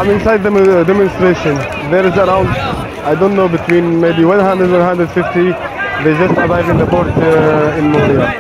I'm inside the demonstration. There is around, I don't know, between maybe 100 or 150. They just arrived in the port in Moria.